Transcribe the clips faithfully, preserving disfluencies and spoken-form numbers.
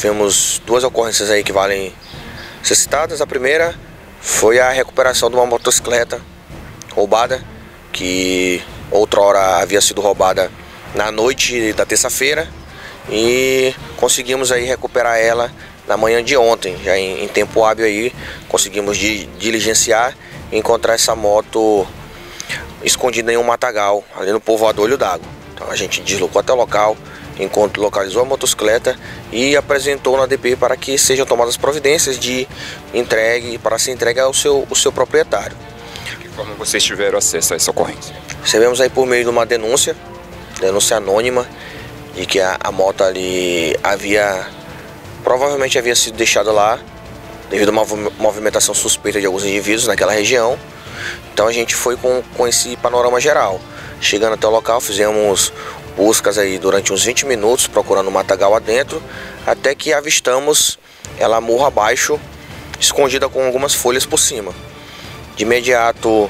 tivemos duas ocorrências aí que valem ser citadas. A primeira foi a recuperação de uma motocicleta roubada, que outrora havia sido roubada na noite da terça-feira, e conseguimos aí recuperar ela na manhã de ontem, já em, em tempo hábil aí, conseguimos di, diligenciar e encontrar essa moto escondida em um matagal, ali no povoado Olho d'Água. Então a gente deslocou até o local, encontrou, localizou a motocicleta e apresentou na D P para que sejam tomadas providências de entregue, para ser entregue ao seu, ao seu proprietário. De que forma vocês tiveram acesso a essa ocorrência? Recebemos aí por meio de uma denúncia, denúncia anônima, de que a, a moto ali havia, provavelmente havia sido deixada lá, devido a uma movimentação suspeita de alguns indivíduos naquela região. Então a gente foi com, com esse panorama geral. Chegando até o local, fizemos buscas aí durante uns vinte minutos, procurando o matagal adentro, até que avistamos ela morro abaixo, escondida com algumas folhas por cima. De imediato,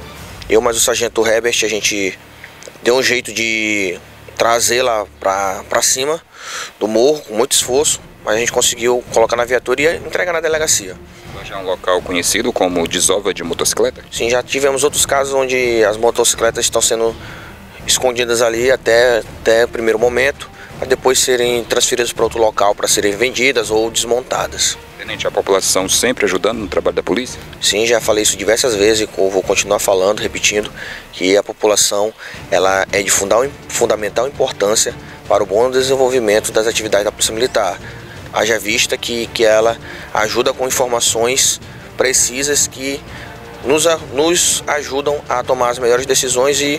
eu mais o sargento Herbert, a gente deu um jeito de trazê-la para cima do morro, com muito esforço, mas a gente conseguiu colocar na viatura e entregar na delegacia. Já é um local conhecido como desova de motocicleta? Sim, já tivemos outros casos onde as motocicletas estão sendo escondidas ali até, até o primeiro momento, para depois serem transferidas para outro local para serem vendidas ou desmontadas. Tenente, a população sempre ajudando no trabalho da polícia? Sim, já falei isso diversas vezes e vou continuar falando, repetindo, que a população ela é de fundamental importância para o bom desenvolvimento das atividades da Polícia Militar. Haja vista que, que ela ajuda com informações precisas que nos, nos ajudam a tomar as melhores decisões e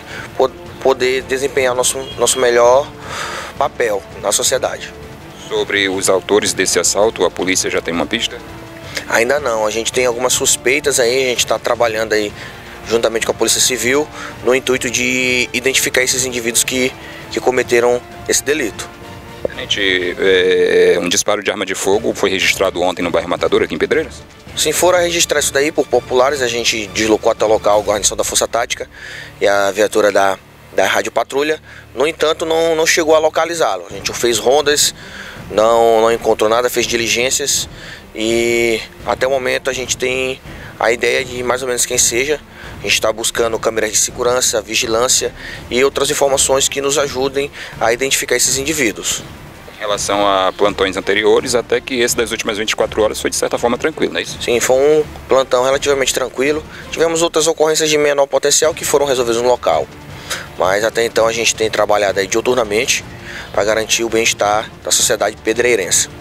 poder desempenhar nosso, nosso melhor papel na sociedade. Sobre os autores desse assalto, a polícia já tem uma pista? Ainda não, a gente tem algumas suspeitas aí, a gente está trabalhando aí juntamente com a Polícia Civil no intuito de identificar esses indivíduos que, que cometeram esse delito. Tenente, é, um disparo de arma de fogo foi registrado ontem no bairro Matador, aqui em Pedreiras? Sim, foram registrar isso daí por populares, a gente deslocou até o local a guarnição da Força Tática e a viatura da, da Rádio Patrulha. No entanto, não, não chegou a localizá-lo. A gente fez rondas, não, não encontrou nada, fez diligências e até o momento a gente tem a ideia de mais ou menos quem seja. A gente está buscando câmeras de segurança, vigilância e outras informações que nos ajudem a identificar esses indivíduos. Em relação a plantões anteriores, até que esse das últimas vinte e quatro horas foi de certa forma tranquilo, não é isso? Sim, foi um plantão relativamente tranquilo. Tivemos outras ocorrências de menor potencial que foram resolvidas no local. Mas até então a gente tem trabalhado aí diuturnamente para garantir o bem-estar da sociedade pedreirense.